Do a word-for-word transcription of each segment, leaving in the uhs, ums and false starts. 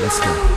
Let's go.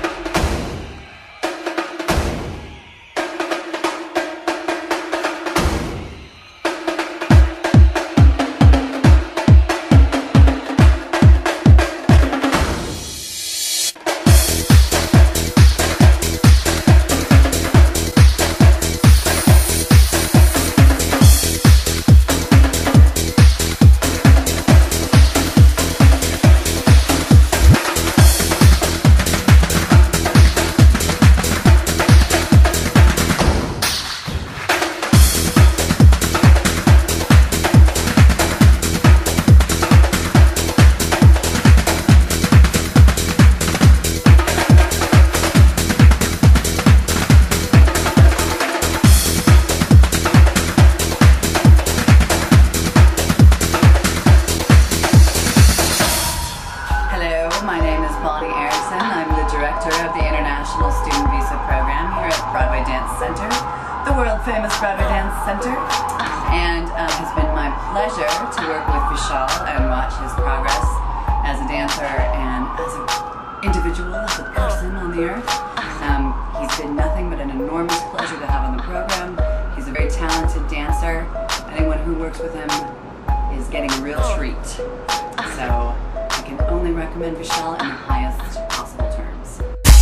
My name is Bonnie Erickson. I'm the director of the International Student Visa Program here at Broadway Dance Center, the world famous Broadway Dance Center. And um, it's been my pleasure to work with Vishal and watch his progress as a dancer and as an individual, as a person on the earth. Um, he's been nothing but an enormous pleasure to have on the program. He's a very talented dancer. Anyone who works with him is getting a real treat. So I can only recommend Vishal in the highest possible terms.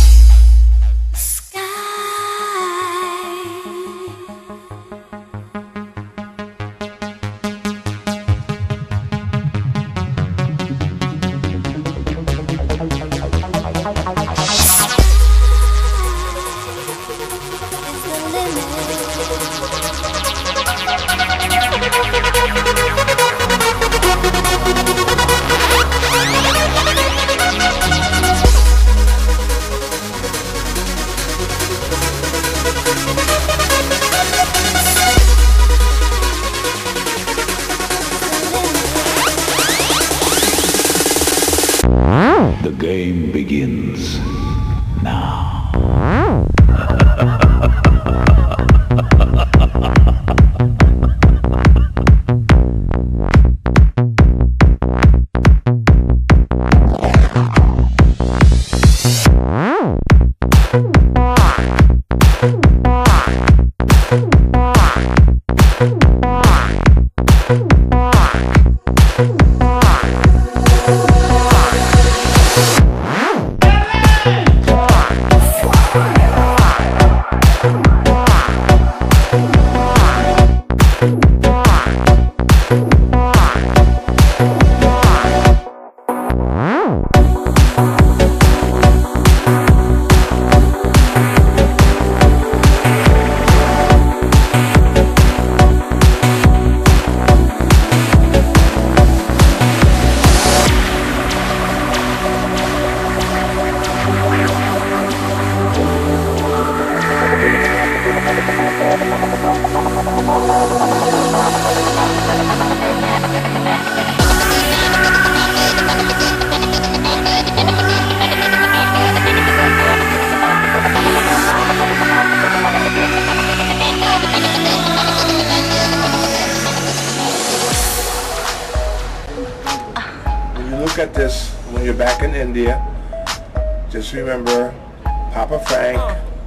The game begins now. Look at this when you're back in India. Just remember, Papa Frank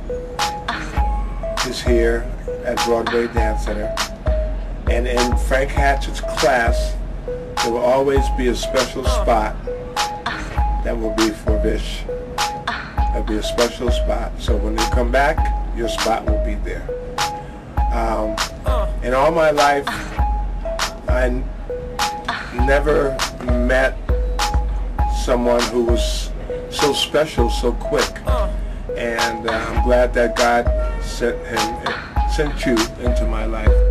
is here at Broadway Dance Center. And in Frank Hatchett's class, there will always be a special spot that will be for Vish. There'll be a special spot. So when you come back, your spot will be there. Um, in all my life, I never met someone who was so special, so quick, and uh, I'm glad that God sent him, sent you into my life.